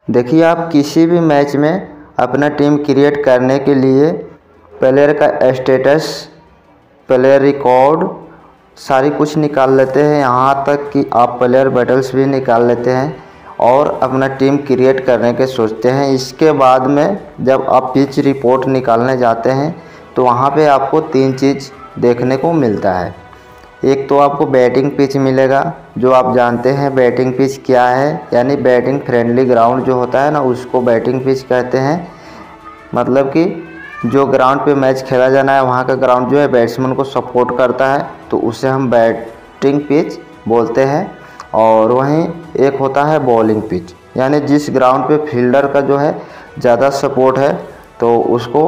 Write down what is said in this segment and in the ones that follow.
देखिए, आप किसी भी मैच में अपना टीम क्रिएट करने के लिए प्लेयर का स्टेटस, प्लेयर रिकॉर्ड सारी कुछ निकाल लेते हैं। यहाँ तक कि आप प्लेयर बैटल्स भी निकाल लेते हैं और अपना टीम क्रिएट करने के सोचते हैं। इसके बाद में जब आप पिच रिपोर्ट निकालने जाते हैं तो वहाँ पे आपको 3 चीज़ देखने को मिलता है। एक तो आपको बैटिंग पिच मिलेगा, जो आप जानते हैं बैटिंग पिच क्या है, यानी बैटिंग फ्रेंडली ग्राउंड जो होता है ना, उसको बैटिंग पिच कहते हैं। मतलब कि जो ग्राउंड पे मैच खेला जाना है वहाँ का ग्राउंड जो है बैट्समैन को सपोर्ट करता है, तो उसे हम बैटिंग पिच बोलते हैं। और वहीं एक होता है बॉलिंग पिच, यानी जिस ग्राउंड पे फील्डर का जो है ज़्यादा सपोर्ट है तो उसको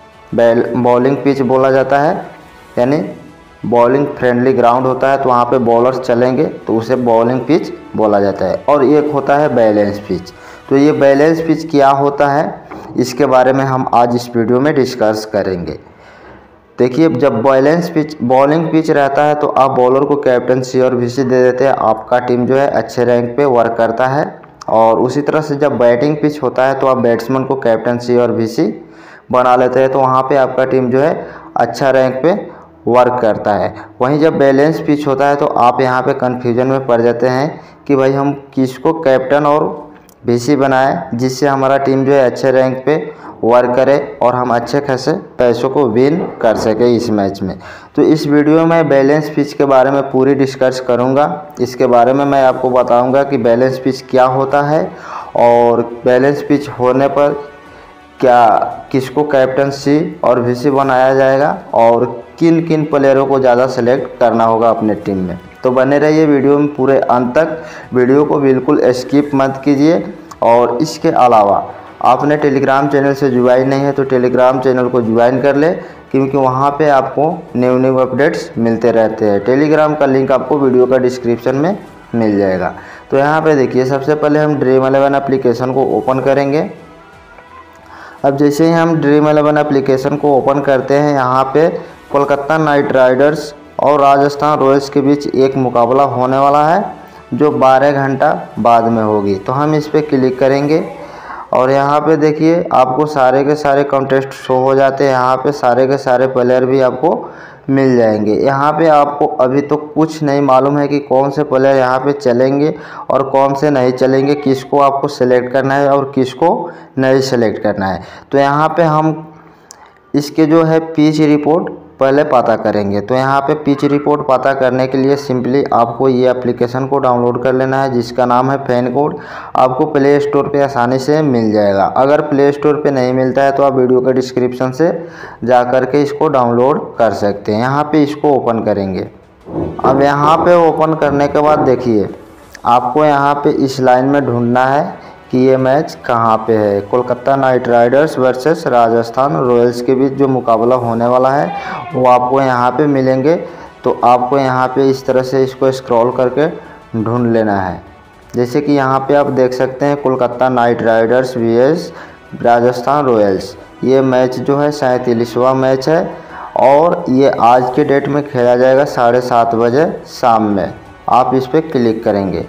बॉलिंग पिच बोला जाता है। यानी बॉलिंग फ्रेंडली ग्राउंड होता है तो वहाँ पे बॉलर्स चलेंगे तो उसे बॉलिंग पिच बोला जाता है। और एक होता है बैलेंस पिच। तो ये बैलेंस पिच क्या होता है, इसके बारे में हम आज इस वीडियो में डिस्कस करेंगे। देखिए, जब बैलेंस पिच बॉलिंग पिच रहता है तो आप बॉलर को कैप्टनसी और वीसी दे देते हैं, आपका टीम जो है अच्छे रैंक पे वर्क करता है। और उसी तरह से जब बैटिंग पिच होता है तो आप बैट्समैन को कैप्टनसी और वीसी बना लेते हैं, तो वहाँ पे आपका टीम जो है अच्छा रैंक पे वर्क करता है। वहीं जब बैलेंस पिच होता है तो आप यहाँ पे कन्फ्यूजन में पड़ जाते हैं कि भाई हम किसको कैप्टन और वीसी बनाएं जिससे हमारा टीम जो है अच्छे रैंक पे वर्क करे और हम अच्छे खासे पैसों को विन कर सके इस मैच में। तो इस वीडियो में बैलेंस पिच के बारे में पूरी डिस्कस करूँगा। इसके बारे में मैं आपको बताऊँगा कि बैलेंस पिच क्या होता है और बैलेंस पिच होने पर क्या किसको कैप्टनसी और वीसी बनाया जाएगा और किन किन प्लेयरों को ज़्यादा सेलेक्ट करना होगा अपने टीम में। तो बने रहिए वीडियो में पूरे अंत तक, वीडियो को बिल्कुल स्किप मत कीजिए। और इसके अलावा आपने टेलीग्राम चैनल से ज्वाइन नहीं है तो टेलीग्राम चैनल को ज्वाइन कर ले, क्योंकि वहाँ पे आपको न्यू अपडेट्स मिलते रहते हैं। टेलीग्राम का लिंक आपको वीडियो का डिस्क्रिप्शन में मिल जाएगा। तो यहाँ पे देखिए, सबसे पहले हम ड्रीम11 एप्लीकेशन को ओपन करेंगे। अब जैसे ही हम ड्रीम11 एप्लीकेशन को ओपन करते हैं, यहाँ पे कोलकाता नाइट राइडर्स और राजस्थान रॉयल्स के बीच एक मुकाबला होने वाला है जो 12 घंटा बाद में होगी। तो हम इस पर क्लिक करेंगे और यहाँ पे देखिए आपको सारे के सारे कॉन्टेस्ट शो हो जाते हैं। यहाँ पे सारे के सारे प्लेयर भी आपको मिल जाएंगे। यहाँ पे आपको अभी तो कुछ नहीं मालूम है कि कौन से प्लेयर यहाँ पे चलेंगे और कौन से नहीं चलेंगे, किसको आपको सेलेक्ट करना है और किसको नहीं सेलेक्ट करना है। तो यहाँ पे हम इसके जो है पिच रिपोर्ट पहले पता करेंगे। तो यहाँ पे पिच रिपोर्ट पता करने के लिए सिंपली आपको ये एप्लीकेशन को डाउनलोड कर लेना है, जिसका नाम है फैनकोड। आपको प्ले स्टोर पे आसानी से मिल जाएगा। अगर प्ले स्टोर पे नहीं मिलता है तो आप वीडियो के डिस्क्रिप्शन से जा कर के इसको डाउनलोड कर सकते हैं। यहाँ पे इसको ओपन करेंगे। अब यहाँ पे ओपन करने के बाद देखिए आपको यहाँ पे इस लाइन में ढूंढना है कि ये मैच कहाँ पे है। Kolkata Knight Riders versus Rajasthan Royals के बीच जो मुकाबला होने वाला है वो आपको यहाँ पे मिलेंगे। तो आपको यहाँ पे इस तरह से इसको स्क्रॉल करके ढूंढ लेना है। जैसे कि यहाँ पे आप देख सकते हैं Kolkata Knight Riders vs Rajasthan Royals. ये मैच जो है 37वां मैच है और ये आज के डेट में खेला जाएगा 7:30 बजे शाम में। आप इस पर क्लिक करेंगे।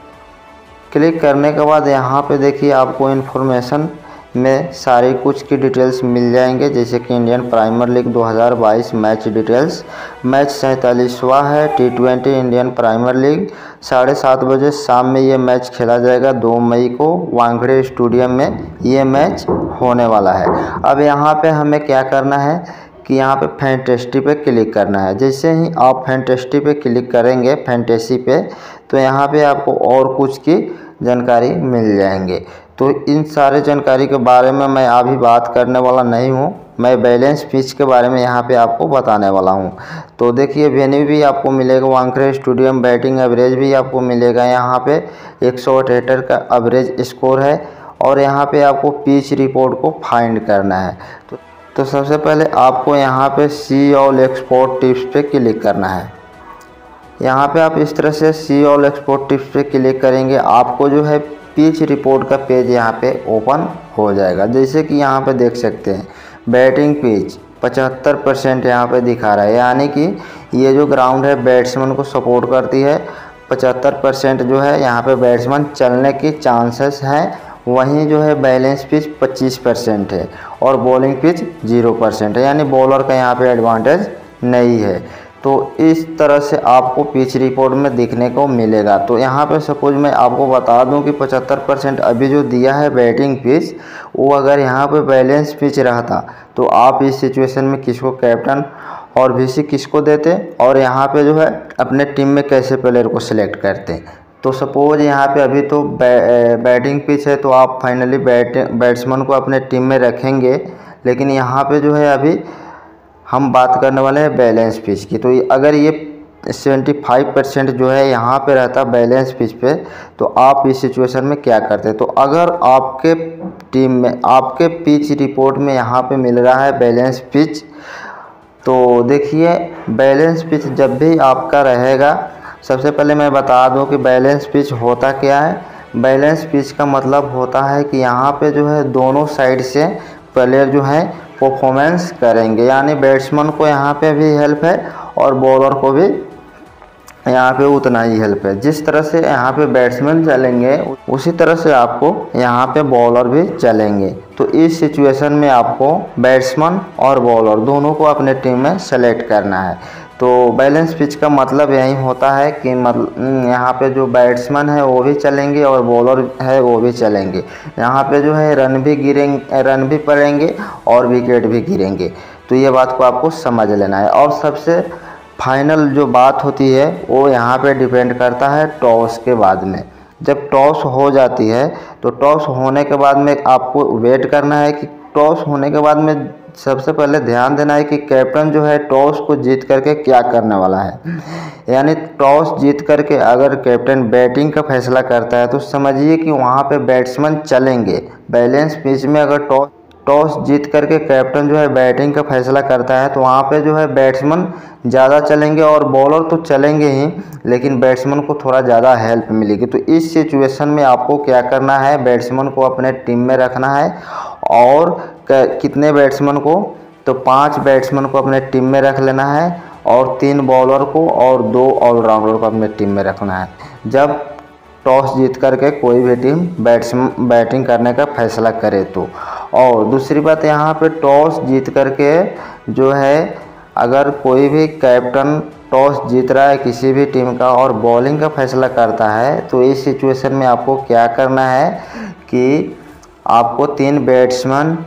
क्लिक करने के बाद यहाँ पे देखिए आपको इन्फॉर्मेशन में सारी कुछ की डिटेल्स मिल जाएंगे, जैसे कि Indian Premier League 2022 match details. Match 47वां है T20 इंडियन प्रीमियर लीग। 7:30 बजे शाम में ये मैच खेला जाएगा। 2 मई को वानखेड़े स्टेडियम में ये मैच होने वाला है। अब यहाँ पे हमें क्या करना है कि यहाँ पे फैंटेसी पे क्लिक करना है। जैसे ही आप फैंटेसी पे क्लिक करेंगे, फैंटेसी पे, तो यहाँ पे आपको और कुछ की जानकारी मिल जाएंगे। तो इन सारे जानकारी के बारे में मैं अभी बात करने वाला नहीं हूँ, मैं बैलेंस पिच के बारे में यहाँ पे आपको बताने वाला हूँ। तो देखिए वेन्यू भी आपको मिलेगा वानखेड़े स्टेडियम, बैटिंग एवरेज भी आपको मिलेगा। यहाँ पे 178 का एवरेज स्कोर है और यहाँ पे आपको पिच रिपोर्ट को फाइंड करना है। तो सबसे पहले आपको यहाँ पे सी ऑल एक्सपोर्ट टिप्स पे क्लिक करना है। यहाँ पे आप इस तरह से सी ऑल एक्सपोर्ट टिप्स पे क्लिक करेंगे, आपको जो है पिच रिपोर्ट का पेज यहाँ पे ओपन हो जाएगा। जैसे कि यहाँ पे देख सकते हैं बैटिंग पिच 75% यहाँ पे दिखा रहा है, यानी कि ये जो ग्राउंड है बैट्समैन को सपोर्ट करती है। 75% जो है यहाँ पे बैट्समैन चलने की चांसेस हैं वहीं जो है बैलेंस पिच 25% है और बॉलिंग पिच 0% है, यानी बॉलर का यहाँ पे एडवांटेज नहीं है। तो इस तरह से आपको पिच रिपोर्ट में दिखने को मिलेगा। तो यहाँ पे सपोज मैं आपको बता दूं कि 75% अभी जो दिया है बैटिंग पिच, वो अगर यहाँ पे बैलेंस पिच रहता तो आप इस सिचुएशन में किसको कैप्टन और वीसी किसको देते और यहाँ पे जो है अपने टीम में कैसे प्लेयर को सिलेक्ट करते। तो सपोज यहाँ पे अभी तो बैटिंग पिच है तो आप फाइनली बैट्समैन को अपने टीम में रखेंगे, लेकिन यहाँ पे जो है अभी हम बात करने वाले हैं बैलेंस पिच की। तो अगर ये 75% जो है यहाँ पे रहता बैलेंस पिच पे, तो आप इस सिचुएशन में क्या करते। तो अगर आपके टीम में आपके पिच रिपोर्ट में यहाँ पे मिल रहा है बैलेंस पिच, तो देखिए बैलेंस पिच जब भी आपका रहेगा, सबसे पहले मैं बता दूं कि बैलेंस पिच होता क्या है। बैलेंस पिच का मतलब होता है कि यहाँ पे जो है दोनों साइड से प्लेयर जो है परफॉर्मेंस करेंगे, यानी बैट्समैन को यहाँ पे भी हेल्प है और बॉलर को भी यहाँ पे उतना ही हेल्प है। जिस तरह से यहाँ पे बैट्समैन चलेंगे उसी तरह से आपको यहाँ पे बॉलर भी चलेंगे। तो इस सिचुएशन में आपको बैट्समैन और बॉलर दोनों को अपने टीम में सेलेक्ट करना है। तो बैलेंस पिच का मतलब यही होता है कि यहाँ पे जो बैट्समैन है वो भी चलेंगे और बॉलर है वो भी चलेंगे। यहाँ पे जो है रन भी पड़ेंगे और विकेट भी गिरेंगे। तो ये बात को आपको समझ लेना है। और सबसे फाइनल जो बात होती है वो यहाँ पे डिपेंड करता है टॉस के बाद में। जब टॉस हो जाती है तो टॉस होने के बाद में आपको वेट करना है कि टॉस होने के बाद में सबसे पहले ध्यान देना है कि कैप्टन जो है टॉस को जीत करके क्या करने वाला है। यानी टॉस जीत करके अगर कैप्टन बैटिंग का फैसला करता है तो समझिए कि वहाँ पे बैट्समैन चलेंगे। बैलेंस पिच में अगर टॉस जीत करके कैप्टन जो है बैटिंग का फैसला करता है तो वहाँ पे जो है बैट्समैन ज़्यादा चलेंगे और बॉलर तो चलेंगे ही, लेकिन बैट्समैन को थोड़ा ज़्यादा हेल्प मिलेगी। तो इस सिचुएशन में आपको क्या करना है, बैट्समैन को अपने टीम में रखना है। और कितने बैट्समैन को, तो 5 बैट्समैन को अपने टीम में रख लेना है और 3 बॉलर को और 2 ऑलराउंडर को अपने टीम में रखना है जब टॉस जीत करके कोई भी टीम बैटिंग करने का फैसला करे तो। और दूसरी बात, यहाँ पे टॉस जीत करके जो है अगर कोई भी कैप्टन टॉस जीत रहा है किसी भी टीम का और बॉलिंग का फैसला करता है, तो इस सिचुएशन में आपको क्या करना है कि आपको 3 बैट्समैन,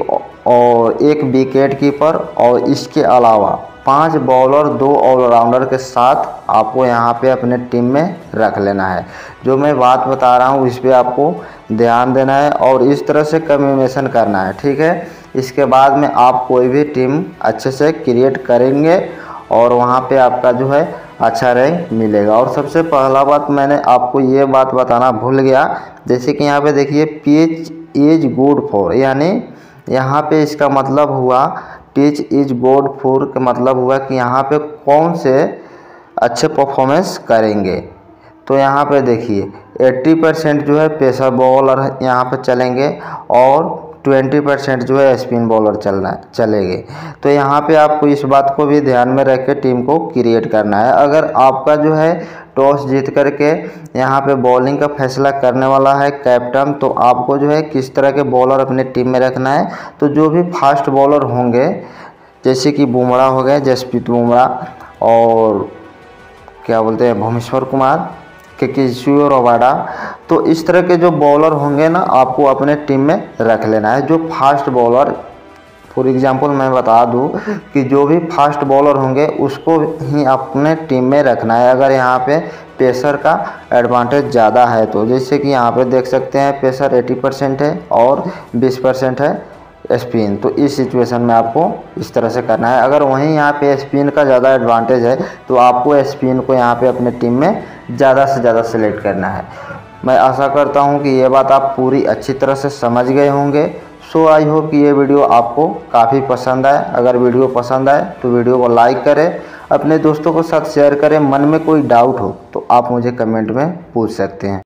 एक विकेट कीपर और इसके अलावा 5 बॉलर 2 ऑलराउंडर के साथ आपको यहाँ पे अपने टीम में रख लेना है। जो मैं बात बता रहा हूँ इस पर आपको ध्यान देना है और इस तरह से कम्बिनेशन करना है, ठीक है। इसके बाद में आप कोई भी टीम अच्छे से क्रिएट करेंगे और वहाँ पे आपका जो है अच्छा रैंक मिलेगा। और सबसे पहला बात मैंने आपको ये बात बताना भूल गया, जैसे कि यहाँ पे देखिए पिच इज गुड फॉर, यानी यहाँ पे इसका मतलब हुआ पिच इज गुड फॉर का मतलब हुआ कि यहाँ पे कौन से अच्छे परफॉर्मेंस करेंगे। तो यहाँ पे देखिए 80% जो है पेसर बॉलर यहाँ पे चलेंगे और 20% जो है स्पिन बॉलर चलेंगे। तो यहाँ पे आपको इस बात को भी ध्यान में रख के टीम को क्रिएट करना है। अगर आपका जो है टॉस जीत करके यहाँ पे बॉलिंग का फैसला करने वाला है कैप्टन, तो आपको जो है किस तरह के बॉलर अपने टीम में रखना है। तो जो भी फास्ट बॉलर होंगे जैसे कि बुमराह हो गए, जसप्रीत बुमराह और क्या बोलते हैं भुवनेश्वर कुमार के रबाडा, तो इस तरह के जो बॉलर होंगे ना आपको अपने टीम में रख लेना है। जो फास्ट बॉलर, फॉर एग्जांपल मैं बता दूं कि जो भी फास्ट बॉलर होंगे उसको ही अपने टीम में रखना है। अगर यहाँ पे पेसर का एडवांटेज ज़्यादा है तो जैसे कि यहाँ पे देख सकते हैं पेसर 80% है और 20% है स्पिन। तो इस सिचुएशन में आपको इस तरह से करना है। अगर वहीं यहाँ पे स्पिन का ज़्यादा एडवांटेज है तो आपको स्पिन को यहाँ पे अपने टीम में ज़्यादा से ज़्यादा सेलेक्ट करना है। मैं आशा करता हूँ कि ये बात आप पूरी अच्छी तरह से समझ गए होंगे। सो आई होप कि ये वीडियो आपको काफ़ी पसंद आए। अगर वीडियो पसंद आए तो वीडियो को लाइक करें, अपने दोस्तों के साथ शेयर करें। मन में कोई डाउट हो तो आप मुझे कमेंट में पूछ सकते हैं।